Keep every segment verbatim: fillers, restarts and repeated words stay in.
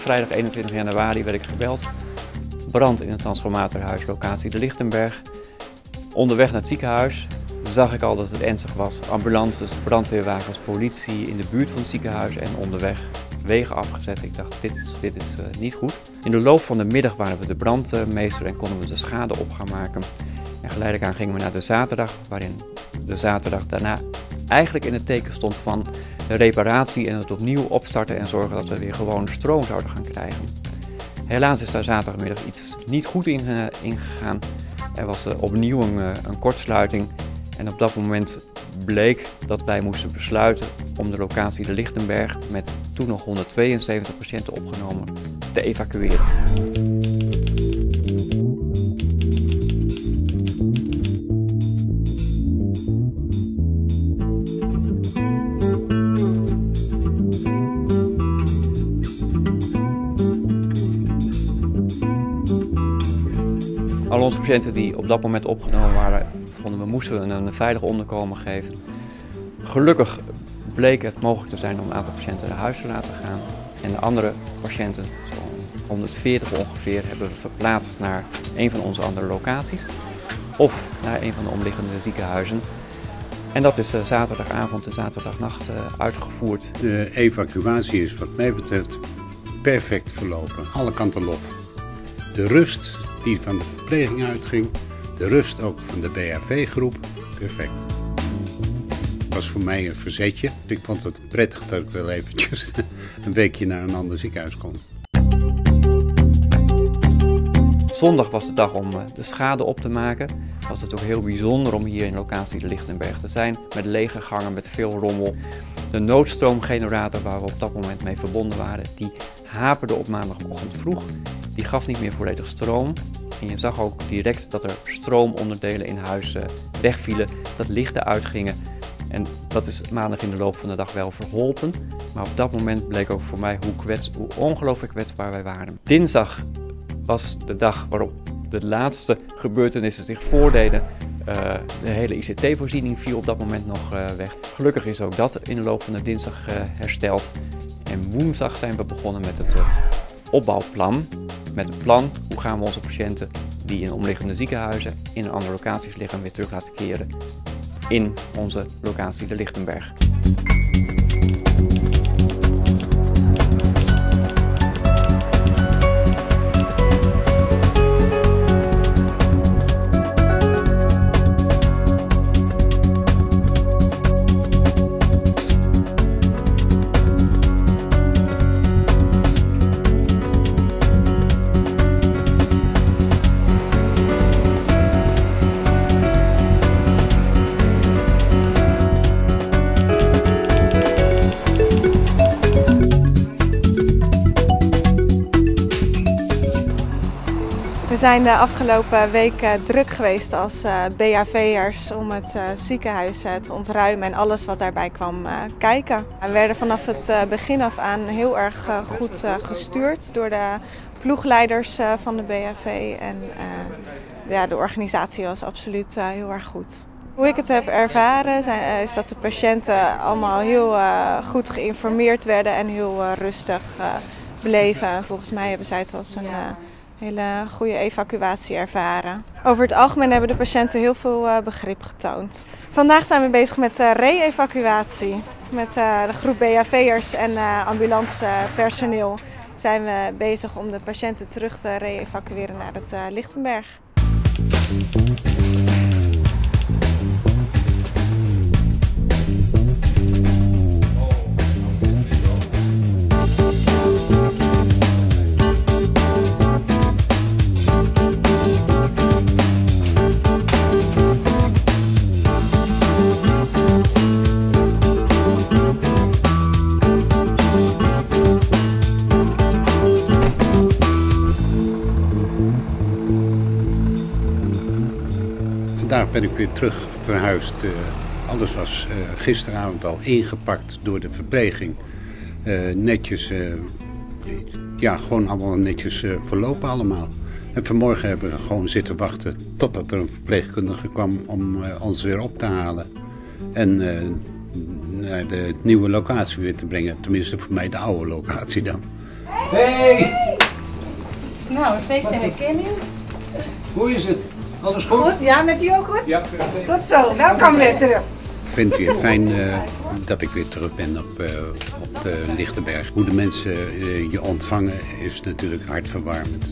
vrijdag eenentwintig januari werd ik gebeld. Brand in het transformatorhuis, locatie de Lichtenberg. Onderweg naar het ziekenhuis zag ik al dat het ernstig was. Ambulances, brandweerwagens, politie in de buurt van het ziekenhuis en onderweg wegen afgezet. Ik dacht, dit is, dit is uh, niet goed. In de loop van de middag waren we de brandmeester en konden we de schade op gaan maken. En geleidelijk aan gingen we naar de zaterdag, waarin de zaterdag daarna eigenlijk in het teken stond van de reparatie en het opnieuw opstarten en zorgen dat we weer gewoon stroom zouden gaan krijgen. Helaas is daar zaterdagmiddag iets niet goed in, uh, ingegaan. Er was uh, opnieuw een, uh, een kortsluiting en op dat moment bleek dat wij moesten besluiten om de locatie de Lichtenberg met toen nog honderdtweeënzeventig patiënten opgenomen te evacueren. Al onze patiënten die op dat moment opgenomen waren, vonden we moesten een veilig onderkomen geven. Gelukkig bleek het mogelijk te zijn om een aantal patiënten naar huis te laten gaan. En de andere patiënten, zo'n honderdveertig ongeveer, hebben we verplaatst naar een van onze andere locaties. Of naar een van de omliggende ziekenhuizen. En dat is zaterdagavond en zaterdagnacht uitgevoerd. De evacuatie is wat mij betreft perfect verlopen. Alle kanten lof. De rust die van de verpleging uitging, de rust ook van de B H V-groep, perfect. Het was voor mij een verzetje. Ik vond het prettig dat ik wel eventjes een weekje naar een ander ziekenhuis kon. Zondag was de dag om de schade op te maken. Was het ook heel bijzonder om hier in locatie de Lichtenberg te zijn. Met lege gangen, met veel rommel. De noodstroomgenerator waar we op dat moment mee verbonden waren, die haperde op maandagochtend vroeg. Die gaf niet meer volledig stroom. En je zag ook direct dat er stroomonderdelen in huis wegvielen, dat lichten uitgingen. En dat is maandag in de loop van de dag wel verholpen. Maar op dat moment bleek ook voor mij hoe, kwets, hoe ongelooflijk kwetsbaar wij waren. Dinsdag was de dag waarop de laatste gebeurtenissen zich voordeden. Uh, de hele I C T-voorziening viel op dat moment nog uh, weg. Gelukkig is ook dat in de loop van de dinsdag uh, hersteld. En woensdag zijn we begonnen met het uh, opbouwplan. Met het plan hoe gaan we onze patiënten die in omliggende ziekenhuizen in andere locaties liggen weer terug laten keren in onze locatie de Lichtenberg. We zijn de afgelopen weken druk geweest als B H V'ers om het ziekenhuis te ontruimen en alles wat daarbij kwam kijken. We werden vanaf het begin af aan heel erg goed gestuurd door de ploegleiders van de B H V en ja, de organisatie was absoluut heel erg goed. Hoe ik het heb ervaren zijn, is dat de patiënten allemaal heel goed geïnformeerd werden en heel rustig bleven. Volgens mij hebben zij het als een hele goede evacuatie ervaren. Over het algemeen hebben de patiënten heel veel uh, begrip getoond. Vandaag zijn we bezig met uh, re-evacuatie. Met uh, de groep B H V'ers en uh, ambulancepersoneel zijn we bezig om de patiënten terug te re-evacueren naar het uh, Lichtenberg. Vandaag ben ik weer terug verhuisd. Uh, alles was uh, gisteravond al ingepakt door de verpleging. Uh, netjes, uh, ja, gewoon allemaal netjes uh, verlopen allemaal. En vanmorgen hebben we gewoon zitten wachten totdat er een verpleegkundige kwam om uh, ons weer op te halen. En uh, naar de nieuwe locatie weer te brengen. Tenminste voor mij de oude locatie dan. Hey! Nou, een feest en herkenning. Hoe is het? Alles goed? Goed, ja, met u ook goed? Ja, perfect. Goed zo, welkom weer terug. Ik vind het weer fijn uh, dat ik weer terug ben op, uh, op de Lichtenberg. Hoe de mensen uh, je ontvangen is natuurlijk hartverwarmend.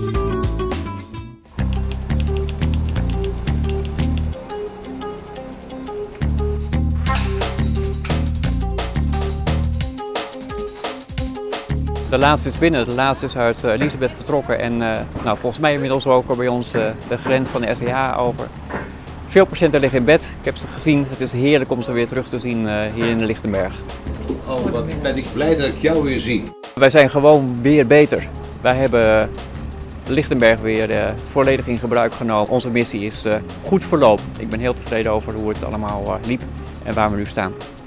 De laatste is binnen, de laatste is uit uh, Elisabeth vertrokken en uh, nou, volgens mij inmiddels ook bij ons uh, de grens van de S C H over. Veel patiënten liggen in bed, ik heb ze gezien, het is heerlijk om ze weer terug te zien uh, hier in de Lichtenberg. Oh, wat ben ik blij dat ik jou weer zie. Wij zijn gewoon weer beter. Wij hebben de Lichtenberg weer uh, volledig in gebruik genomen. Onze missie is uh, goed verlopen. Ik ben heel tevreden over hoe het allemaal uh, liep en waar we nu staan.